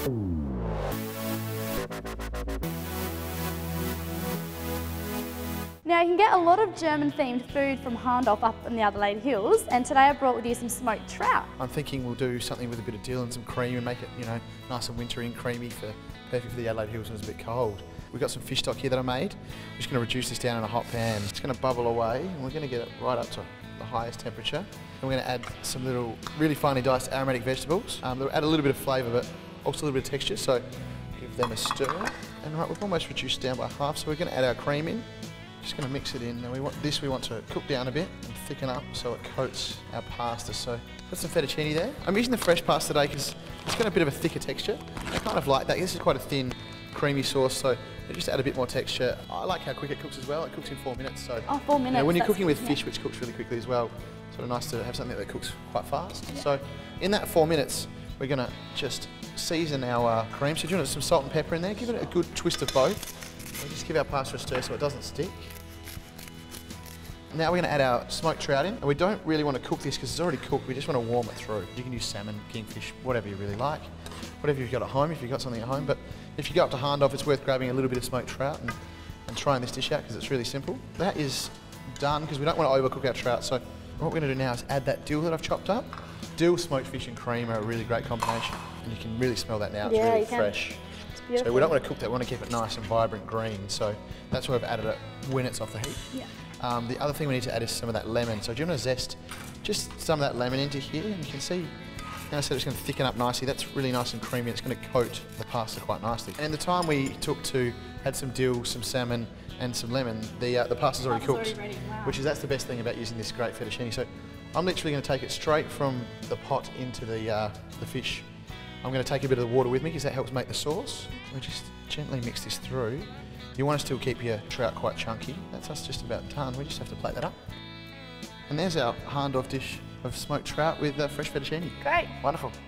Now you can get a lot of German-themed food from Hahndorf up in the Adelaide Hills, and today I brought with you some smoked trout. I'm thinking we'll do something with a bit of dill and some cream and make it, you know, nice and wintry and creamy, perfect for the Adelaide Hills when it's a bit cold. We've got some fish stock here that I made. I'm just going to reduce this down in a hot pan. It's going to bubble away, and we're going to get it right up to the highest temperature. And we're going to add some little, really finely diced aromatic vegetables. They'll add a little bit of flavour, but also a little bit of texture, so give them a stir. And right, we've almost reduced down by half, so we're going to add our cream in. Just going to mix it in. Now we want to cook down a bit and thicken up so it coats our pasta. So put some fettuccine there. I'm using the fresh pasta today because it's got a bit of a thicker texture. I kind of like that. This is quite a thin, creamy sauce, so it just add a bit more texture. I like how quick it cooks as well. It cooks in 4 minutes. So 4 minutes. You know, when you're cooking with fish, which cooks really quickly as well, sort of nice to have something that cooks quite fast. Yeah. So in that 4 minutes, we're going to just season our cream. So do you want some salt and pepper in there? Give it a good twist of both. We'll just give our pasta a stir so it doesn't stick. Now we're going to add our smoked trout in, and we don't really want to cook this because it's already cooked. We just want to warm it through. You can use salmon, kingfish, whatever you really like, whatever you've got at home if you've got something at home. But if you go up to Hahndorf, it's worth grabbing a little bit of smoked trout and trying this dish out because it's really simple. That is done because we don't want to overcook our trout. So what we're going to do now is add that dill that I've chopped up. Dill, smoked fish and cream are a really great combination, and you can really smell that now. It's really fresh. So we don't want to cook that, we want to keep it nice and vibrant green, so that's why I've added it when it's off the heat. Yeah. The other thing we need to add is some of that lemon. So do you want to zest just some of that lemon into here? And you can see, now I said it's going to thicken up nicely. That's really nice and creamy. It's going to coat the pasta quite nicely. And in the time we took to add some dill, some salmon and some lemon, the pasta's already cooked. Already ready. Wow. That's the best thing about using this great fettuccine. So I'm literally going to take it straight from the pot into the fish. I'm going to take a bit of the water with me because that helps make the sauce. We just gently mix this through. You want to still keep your trout quite chunky. That's us just about done. We just have to plate that up. And there's our Hahndorf dish of smoked trout with fresh fettuccine. Great. Wonderful.